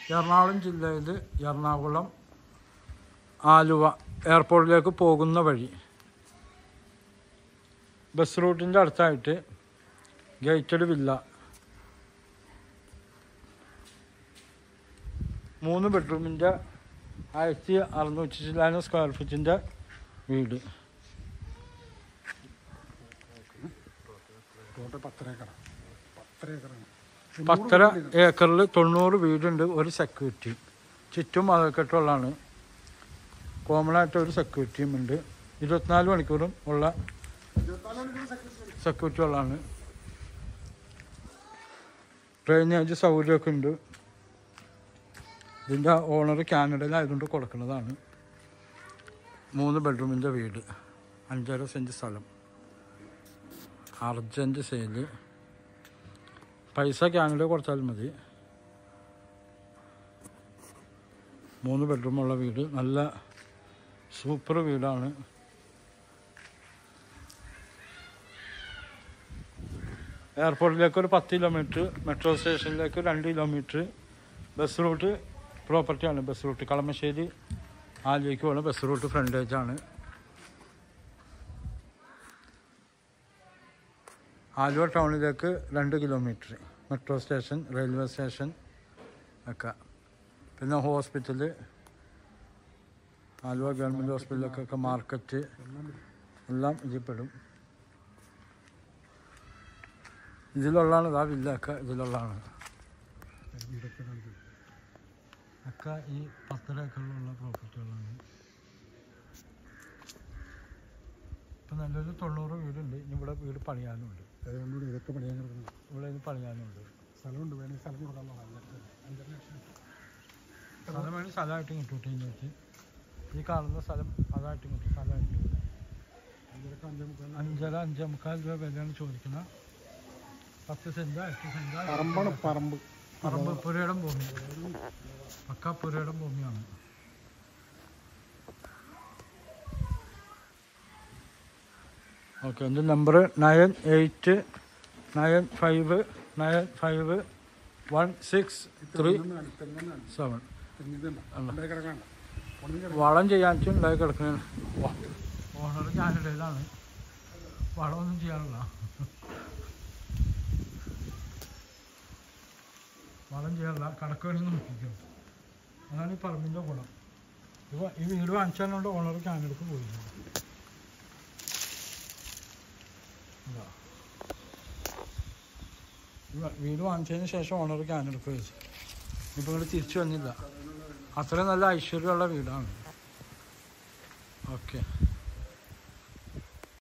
എറണാകുളം ജില്ലയിൽ എറണാകുളം ആലുവ എയർപോർട്ടിലേക്ക് പോകുന്ന വഴി ബസ് റൂട്ടിൻ്റെ അടുത്തായിട്ട് ഗേറ്റഡ് വില്ല 3 ബെഡ്റൂമിൻ്റെ 1600 സ്ക്വയർ ഫീറ്റിൻ്റെ വീട്. 10 ഏക്കറിൽ 90 വീടുണ്ട്. ഒരു സെക്യൂരിറ്റി ചുറ്റും അകക്കെട്ടുള്ളതാണ്. കോമൺ ആയിട്ട് ഒരു സെക്യൂരിറ്റിയും ഉണ്ട്. 24 മണിക്കൂറും ഉള്ള സെക്യൂരിറ്റി ഉള്ളതാണ്. ഡ്രെയിനേജ് സൗകര്യമൊക്കെ ഉണ്ട്. ഇതിൻ്റെ ഓണർ കാനഡയിലായതുകൊണ്ട് കൊടുക്കുന്നതാണ്. 3 ബെഡ്റൂമിൻ്റെ വീട്, 5.5 സെൻറ്റ് സ്ഥലം, അർജൻറ്റ് സെയിൽ. പൈസ കാനഡയിൽ കൊടുത്താലും മതി. 3 ബെഡ്റൂമുള്ള വീട്, നല്ല സൂപ്പർ വീടാണ്. എയർപോർട്ടിലേക്ക് ഒരു 10 കിലോമീറ്റർ, മെട്രോ സ്റ്റേഷനിലേക്ക് 2 കിലോമീറ്റർ. ബസ് റൂട്ട് പ്രോപ്പർട്ടിയാണ്. ബസ് റൂട്ട് കളമശ്ശേരി ആലുവയ്ക്ക് പോകുന്ന ബസ് റൂട്ട് ഫ്രണ്ടേജാണ്. ആലുവ ടൗണിലേക്ക് 2 kilometre. Metro station, railway station ഒക്കെ. പിന്നെ ഹോസ്പിറ്റൽ, ആലുവ ഗവൺമെൻറ് ഹോസ്പിറ്റലൊക്കെ, മാർക്കറ്റ് എല്ലാം ഇതിൽപ്പെടും. ഇതിലുള്ളതാണ് ഇതാ വില്ലൊക്കെ. ഇതിലുള്ളതാണ് ഒക്കെ ഈ 10 ഏക്കറിലുള്ള പ്രോപ്പർട്ടികളാണ്. ഇപ്പം നല്ലൊരു 90 വീടുണ്ട്. ഇനി ഇവിടെ വീട് പണിയാനുണ്ട്. ഇതൊക്കെ പണിയാൻ കിടക്കുന്നു. ഇവിടെ ഇത് പണിയാനുണ്ട്. സ്ഥലമുണ്ട്. വേണമെങ്കിൽ സ്ഥലം കൊടുക്കാൻ സ്ഥലം വേണമെങ്കിൽ സ്ഥലമായിട്ട് കിട്ടും. ടീമിലേക്ക് ഈ കാണുന്ന സ്ഥലം അതായിട്ട് കിട്ടും. സ്ഥലമായിട്ട് 5.5 രൂപ വിലയാണ് ചോദിക്കുന്നത്. 10 സെൻറ്റ് 8 സെൻറ്റ് പറമ്പ് പുരയിടം ഭൂമി. പക്ക പുരയിടം ഭൂമിയാണ്. ഓക്കെ. എൻ്റെ നമ്പർ 9895951637. വളം ചെയ്യാൻ ഉണ്ടായി കിടക്കുന്ന ഓണർ ഞാനിടയിലാണ്. വളമൊന്നും ചെയ്യാനുള്ള വളം ചെയ്യാനുള്ള കടക്കുകളിൽ നിന്ന് നോക്കിക്കും. അതാണ് ഈ പറമ്പിൻ്റെ ഗുണം. ഇപ്പോൾ ഈ വീട് വാങ്ങിച്ചതുകൊണ്ട് ഓണർ കാനഡക്ക് പോയിരുന്നു. വീട് വാങ്ങിച്ചതിന് ശേഷം ഓണർ കാനഡക്ക് പോയി. ഇപ്പോൾ ഇവിടെ തിരിച്ചു വന്നില്ല. അത്രയും നല്ല ഐശ്വര്യമുള്ള വീടാണ്. ഓക്കെ.